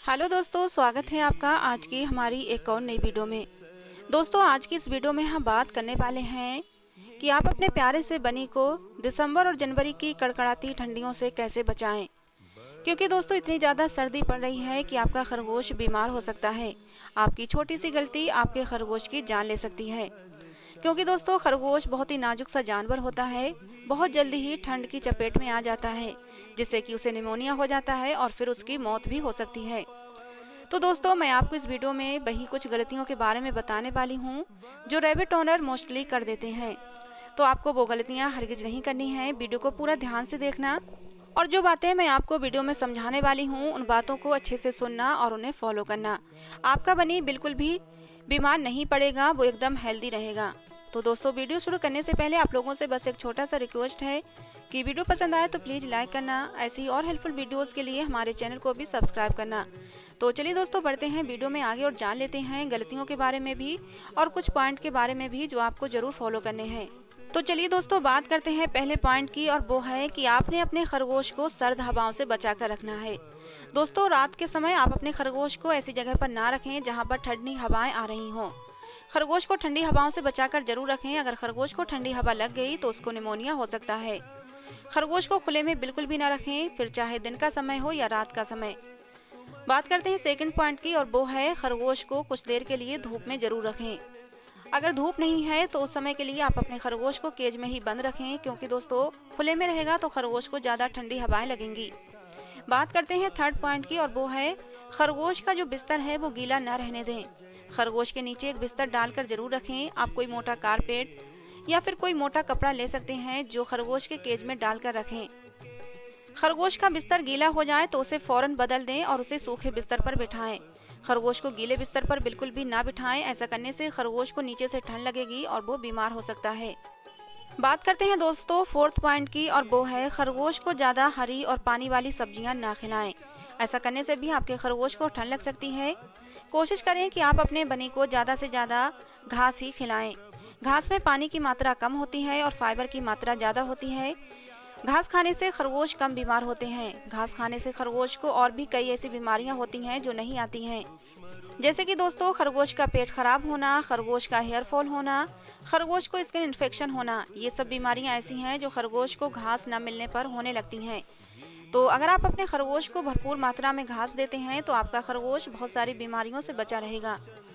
Hello दोस्तों, स्वागत है आपका आज की हमारी एक और नई वीडियो में। दोस्तों, आज की इस वीडियो में हम बात करने वाले हैं कि आप अपने प्यारे से बनी को दिसंबर और जनवरी की कड़कड़ाती ठंडियों से कैसे बचाएं। क्योंकि दोस्तों इतनी ज़्यादा सर्दी पड़ रही है कि आपका खरगोश बीमार हो सकता है। आपकी छोटी सी गलती आपके खरगोश की जान ले सकती है। क्योंकि दोस्तों खरगोश बहुत ही नाजुक सा जानवर होता है, बहुत जल्दी ही ठंड की चपेट में आ जाता है, जिससे कि उसे निमोनिया हो जाता है और फिर उसकी मौत भी हो सकती है। तो दोस्तों मैं आपको इस वीडियो में वही कुछ गलतियों के बारे में बताने वाली हूँ जो रैबिट ओनर मोस्टली कर देते हैं। तो आपको वो गलतियाँ हरगिज नहीं करनी है, वीडियो को पूरा ध्यान से देखना और जो बातें मैं आपको वीडियो में समझाने वाली हूँ उन बातों को अच्छे से सुनना और उन्हें फॉलो करना। आपका बनी बिल्कुल भी बीमार नहीं पड़ेगा, वो एकदम हेल्दी रहेगा। तो दोस्तों वीडियो शुरू करने से पहले आप लोगों से बस एक छोटा सा रिक्वेस्ट है कि वीडियो पसंद आए तो प्लीज़ लाइक करना, ऐसी और हेल्पफुल वीडियोस के लिए हमारे चैनल को भी सब्सक्राइब करना। तो चलिए दोस्तों बढ़ते हैं वीडियो में आगे और जान लेते हैं गलतियों के बारे में भी और कुछ पॉइंट के बारे में भी जो आपको जरूर फॉलो करने हैं। तो चलिए दोस्तों बात करते हैं पहले पॉइंट की, और वो है कि आपने अपने खरगोश को सर्द हवाओं से बचा कर रखना है। दोस्तों रात के समय आप अपने खरगोश को ऐसी जगह पर ना रखें जहाँ पर ठंडी हवाएं आ रही हों। खरगोश को ठंडी हवाओं से बचाकर जरूर रखें। अगर खरगोश को ठंडी हवा लग गई तो उसको निमोनिया हो सकता है। खरगोश को खुले में बिल्कुल भी ना रखें, फिर चाहे दिन का समय हो या रात का समय। बात करते हैं सेकंड पॉइंट की, और वो है खरगोश को कुछ देर के लिए धूप में जरूर रखें। अगर धूप नहीं है तो उस समय के लिए आप अपने खरगोश को केज में ही बंद रखें, क्योंकि दोस्तों खुले में रहेगा तो खरगोश को ज़्यादा ठंडी हवाएं लगेंगी। बात करते हैं थर्ड पॉइंट की, और वो है खरगोश का जो बिस्तर है वो गीला न रहने दें। खरगोश के नीचे एक बिस्तर डालकर जरूर रखें। आप कोई मोटा कारपेट या फिर कोई मोटा कपड़ा ले सकते हैं जो खरगोश के केज में डालकर रखें। खरगोश का बिस्तर गीला हो जाए तो उसे फौरन बदल दें और उसे सूखे बिस्तर पर बिठाएं। खरगोश को गीले बिस्तर पर बिल्कुल भी ना बिठाएं, ऐसा करने से खरगोश को नीचे से ठंड लगेगी और वो बीमार हो सकता है। बात करते हैं दोस्तों फोर्थ पॉइंट की, और वो है खरगोश को ज़्यादा हरी और पानी वाली सब्जियां ना खिलाएं। ऐसा करने से भी आपके खरगोश को ठंड लग सकती है। कोशिश करें कि आप अपने बनी को ज़्यादा से ज़्यादा घास ही खिलाएं। घास में पानी की मात्रा कम होती है और फाइबर की मात्रा ज़्यादा होती है। घास खाने से खरगोश कम बीमार होते हैं। घास खाने से खरगोश को और भी कई ऐसी बीमारियां होती हैं जो नहीं आती हैं, जैसे कि दोस्तों खरगोश का पेट खराब होना, खरगोश का हेयर फॉल होना, खरगोश को स्किन इन्फेक्शन होना। ये सब बीमारियां ऐसी हैं जो खरगोश को घास न मिलने पर होने लगती हैं। तो अगर आप अपने खरगोश को भरपूर मात्रा में घास देते हैं तो आपका खरगोश बहुत सारी बीमारियों से बचा रहेगा।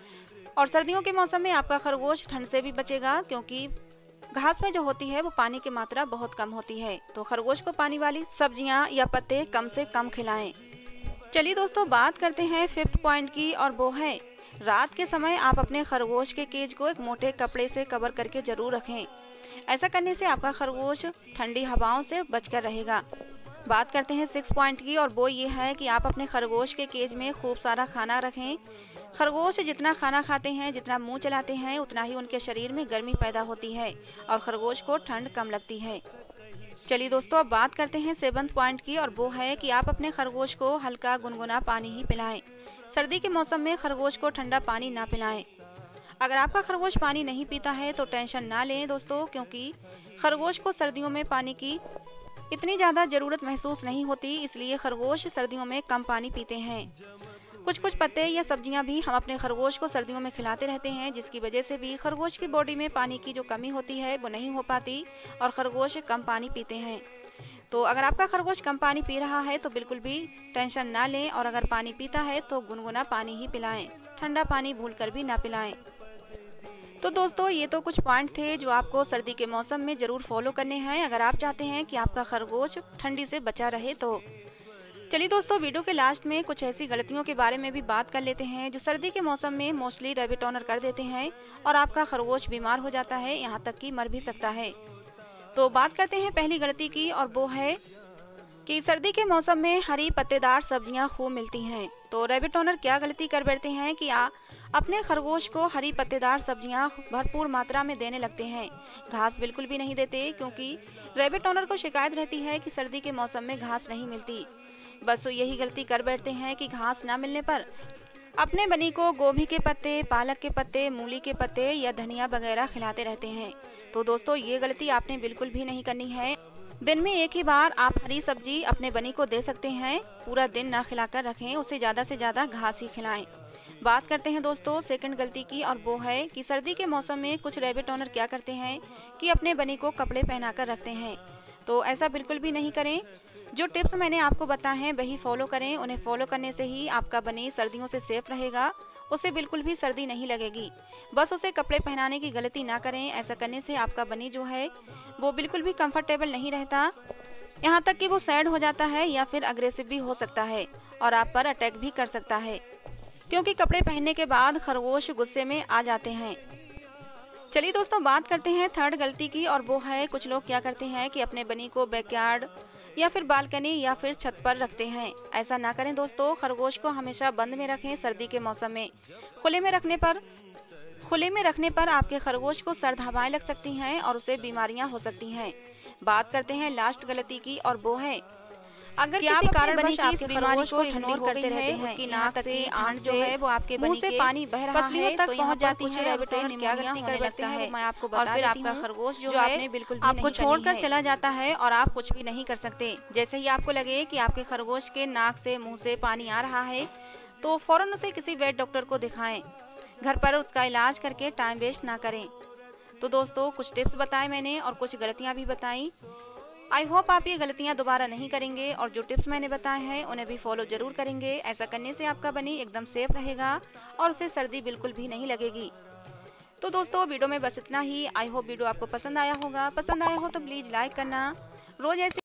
और सर्दियों के मौसम में आपका खरगोश ठंड से भी बचेगा, क्योंकि घास में जो होती है वो पानी की मात्रा बहुत कम होती है। तो खरगोश को पानी वाली सब्जियां या पत्ते कम से कम खिलाएं। चलिए दोस्तों बात करते हैं फिफ्थ पॉइंट की, और वो है रात के समय आप अपने खरगोश के केज को एक मोटे कपड़े से कवर करके जरूर रखें। ऐसा करने से आपका खरगोश ठंडी हवाओं से बचकर रहेगा। बात करते हैं सिक्स पॉइंट की, और वो ये है कि आप अपने खरगोश के केज में खूब सारा खाना रखें। खरगोश जितना खाना खाते हैं, जितना मुंह चलाते हैं, उतना ही उनके शरीर में गर्मी पैदा होती है और खरगोश को ठंड कम लगती है। चलिए दोस्तों अब बात करते हैं सेवंथ पॉइंट की, और वो है कि आप अपने खरगोश को हल्का गुनगुना पानी ही पिलाएं। सर्दी के मौसम में खरगोश को ठंडा पानी ना पिलाएं। अगर आपका खरगोश पानी नहीं पीता है तो टेंशन ना लें दोस्तों, क्योंकि खरगोश को सर्दियों में पानी की इतनी ज़्यादा ज़रूरत महसूस नहीं होती, इसलिए खरगोश सर्दियों में कम पानी पीते हैं। कुछ कुछ पत्ते या सब्जियां भी हम अपने खरगोश को सर्दियों में खिलाते रहते हैं, जिसकी वजह से भी खरगोश की बॉडी में पानी की जो कमी होती है वो नहीं हो पाती और खरगोश कम पानी पीते हैं। तो अगर आपका खरगोश कम पानी पी रहा है तो बिल्कुल भी टेंशन ना लें, और अगर पानी पीता है तो गुनगुना पानी ही पिलाएं, ठंडा पानी भूलकर भी ना पिलाएं। तो दोस्तों ये तो कुछ पॉइंट थे जो आपको सर्दी के मौसम में ज़रूर फॉलो करने हैं अगर आप चाहते हैं कि आपका खरगोश ठंडी से बचा रहे। तो चलिए दोस्तों वीडियो के लास्ट में कुछ ऐसी गलतियों के बारे में भी बात कर लेते हैं जो सर्दी के मौसम में मोस्टली रैबिट ओनर कर देते हैं और आपका खरगोश बीमार हो जाता है, यहाँ तक कि मर भी सकता है। तो बात करते हैं पहली गलती की, और वो है कि सर्दी के मौसम में हरी पत्तेदार सब्जियां खूब मिलती हैं। तो रैबिट ओनर क्या गलती कर बैठते हैं कि अपने खरगोश को हरी पत्तेदार सब्जियां भरपूर मात्रा में देने लगते हैं। घास बिल्कुल भी नहीं देते, क्योंकि रैबिट ओनर को शिकायत रहती है कि सर्दी के मौसम में घास नहीं मिलती। बस यही गलती कर बैठते हैं कि घास ना मिलने पर अपने बनी को गोभी के पत्ते, पालक के पत्ते, मूली के पत्ते या धनिया वगैरह खिलाते रहते हैं। तो दोस्तों ये गलती आपने बिल्कुल भी नहीं करनी है। दिन में एक ही बार आप हरी सब्जी अपने बनी को दे सकते हैं। पूरा दिन ना खिलाकर रखें, उसे ज़्यादा से ज़्यादा घास ही खिलाएं। बात करते हैं दोस्तों सेकंड गलती की, और वो है कि सर्दी के मौसम में कुछ रैबिट ओनर क्या करते हैं कि अपने बनी को कपड़े पहनाकर रखते हैं। तो ऐसा बिल्कुल भी नहीं करें। जो टिप्स मैंने आपको बताए हैं वही फॉलो करें। उन्हें फॉलो करने से ही आपका बनी सर्दियों से सेफ रहेगा, उसे बिल्कुल भी सर्दी नहीं लगेगी। बस उसे कपड़े पहनाने की गलती ना करें। ऐसा करने से आपका बनी जो है वो बिल्कुल भी कंफर्टेबल नहीं रहता, यहाँ तक कि वो सैड हो जाता है या फिर अग्रेसिव भी हो सकता है और आप पर अटैक भी कर सकता है, क्योंकि कपड़े पहनने के बाद खरगोश गुस्से में आ जाते हैं। चलिए दोस्तों बात करते हैं थर्ड गलती की, और वो है कुछ लोग क्या करते हैं कि अपने बनी को बैकयार्ड या फिर बालकनी या फिर छत पर रखते हैं। ऐसा ना करें दोस्तों। खरगोश को हमेशा बंद में रखें। सर्दी के मौसम में खुले में रखने पर आपके खरगोश को सर्द हवाएं लग सकती हैं और उसे बीमारियां हो सकती हैं। बात करते हैं लास्ट गलती की, और वो है अगर किसी कारणवश आपके खरगोश को इग्नोर करते रहते हैं, उसकी नाक से आंट जो है वो आपके बनी से पानी बह रहा है तक पहुंच जाती है, क्या गलती कर सकता है मैं आपको बता देती हूं। और फिर आपका खरगोश जो है बिल्कुल आपको छोड़कर चला जाता है और आप कुछ भी नहीं कर सकते। जैसे ही आपको लगे कि आपके खरगोश के नाक से मुंह से पानी आ रहा है तो फौरन उसे किसी वेट डॉक्टर को दिखाएं। घर पर उसका इलाज करके टाइम वेस्ट ना करें। तो दोस्तों कुछ टिप्स बताए मैंने और कुछ गलतियां भी बताई। आई होप आप ये गलतियां दोबारा नहीं करेंगे और जो टिप्स मैंने बताए हैं उन्हें भी फॉलो जरूर करेंगे। ऐसा करने से आपका बनी एकदम सेफ रहेगा और उसे सर्दी बिल्कुल भी नहीं लगेगी। तो दोस्तों वीडियो में बस इतना ही। आई होप वीडियो आपको पसंद आया होगा। पसंद आया हो तो प्लीज़ लाइक करना। रोज ऐसे